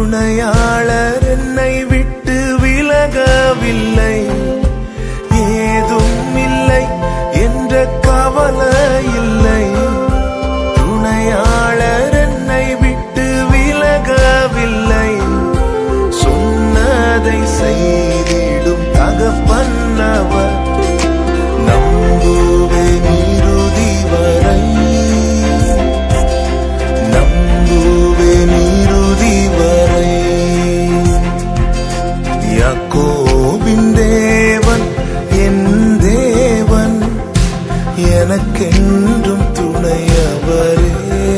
துணையாளர் என்னை விட்டு விலகவில்லை, ஏதும் இல்லை என்ற கவலை இல்லை. துணையாளர் என்னை விட்டு விலகவில்லை, சொன்னதை செய்திடும் தகப்பன்னவர். நம்புவேன் இறுதி வரை, நம்புவேன் இறுதி வரை. யாக்கோபின் தேவன் என் தேவன், எனக்கென்றும் துணையவரே.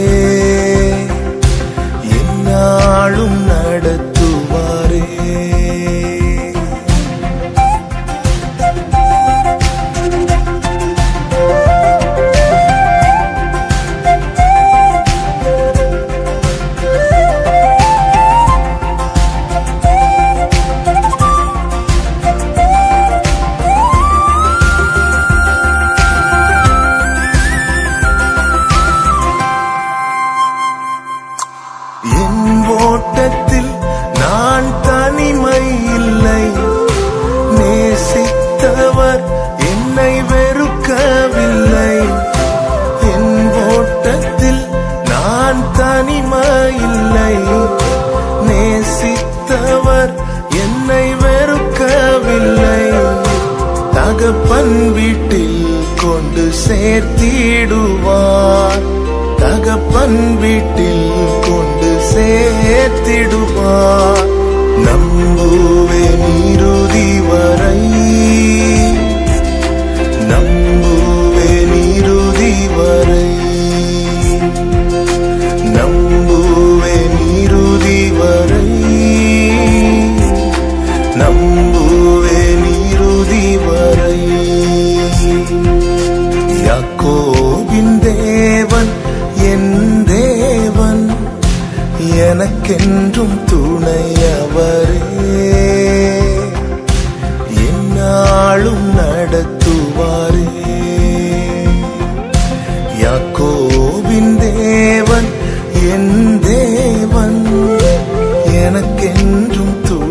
என்னாலும் நடத்துவாரே. என் ஓட்டத்தில் நான் தனிமை இல்லை, நேசித்தவர் என்னை வெறுக்கவில்லை. என் ஓட்டத்தில் நான் தனிமை இல்லை, நேசித்தவர் என்னை வெறுக்கவில்லை. தகப்பன் வீட்டில் கொண்டு சேர்த்திடுவார், தகப்பன் வீட்டில் கொண்டு சேர்த்திடுவார். நம்புவேன் இறுதி வரை, நம்புவேன் இறுதி வரை, நம்புவேன் இறுதி வரை, நம்புவேன் இறுதி வரை. யாக்கோபின் தேவன் என் தேவன், எனக்கென்றும் துணையவரே. என்னாலும் நடத்துவாரே. யாக்கோபின் தேவன் என் தேவன், எனக்கென்றும்